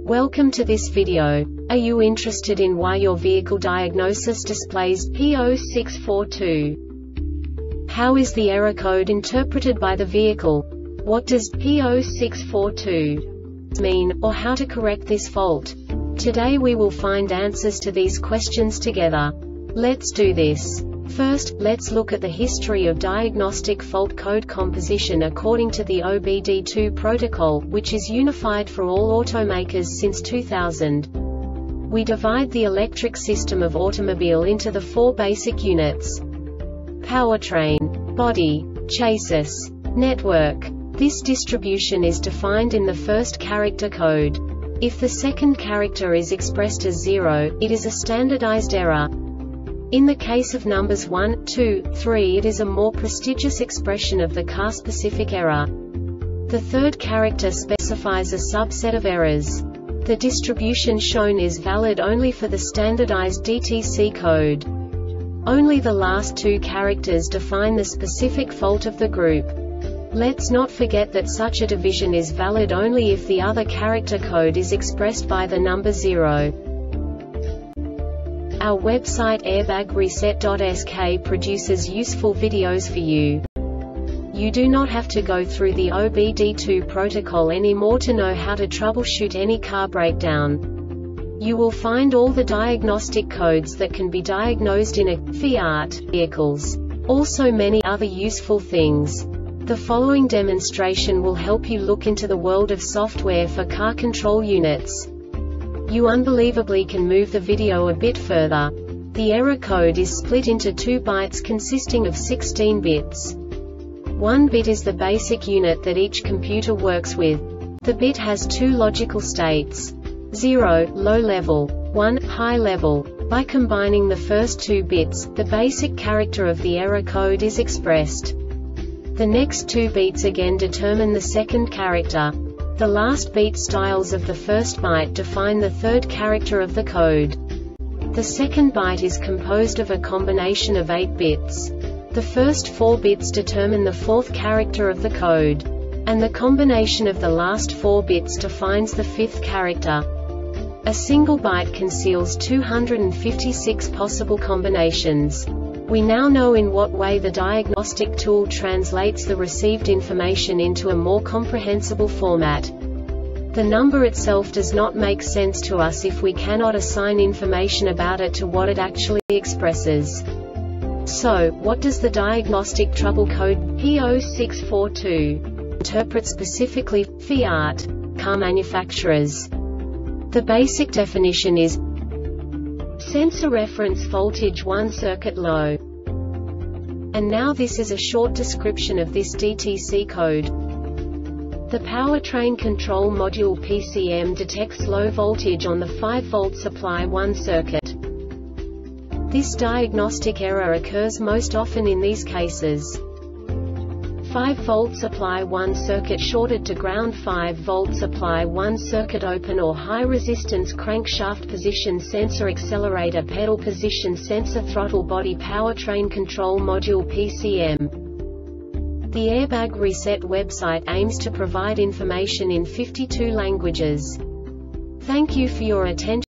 Welcome to this video. Are you interested in why your vehicle diagnosis displays P0642? How is the error code interpreted by the vehicle? What does P0642 mean, or how to correct this fault? Today we will find answers to these questions together. Let's do this. First, let's look at the history of diagnostic fault code composition according to the OBD2 protocol, which is unified for all automakers since 2000. We divide the electric system of automobile into the four basic units: powertrain, body, chassis, network. This distribution is defined in the first character code. If the second character is expressed as 0, it is a standardized error. In the case of numbers 1, 2, 3, it is a more prestigious expression of the car-specific error. The third character specifies a subset of errors. The distribution shown is valid only for the standardized DTC code. Only the last two characters define the specific fault of the group. Let's not forget that such a division is valid only if the other character code is expressed by the number 0. Our website airbagreset.sk produces useful videos for you. You do not have to go through the OBD2 protocol anymore to know how to troubleshoot any car breakdown. You will find all the diagnostic codes that can be diagnosed in a Fiat vehicles. Also many other useful things. The following demonstration will help you look into the world of software for car control units. You unbelievably can move the video a bit further. The error code is split into 2 bytes consisting of 16 bits. 1 bit is the basic unit that each computer works with. The bit has 2 logical states: 0, low level, 1, high level. By combining the first 2 bits, the basic character of the error code is expressed. The next 2 beats again determine the second character. The last beat styles of the first byte define the third character of the code. The second byte is composed of a combination of 8 bits. The first 4 bits determine the fourth character of the code. And the combination of the last 4 bits defines the fifth character. A single byte conceals 256 possible combinations. We now know in what way the diagnostic tool translates the received information into a more comprehensible format. The number itself does not make sense to us if we cannot assign information about it to what it actually expresses. So, what does the diagnostic trouble code P0642 interpret specifically for Fiat car manufacturers? The basic definition is sensor reference voltage 1 circuit low. And now this is a short description of this DTC code. The powertrain control module PCM detects low voltage on the 5-volt supply 1 circuit. This diagnostic error occurs most often in these cases: 5-volt supply 1 circuit shorted to ground, 5-volt supply 1 circuit open, or high resistance crankshaft position sensor, accelerator pedal position sensor, throttle body powertrain control module PCM. The Airbag Reset website aims to provide information in 52 languages. Thank you for your attention.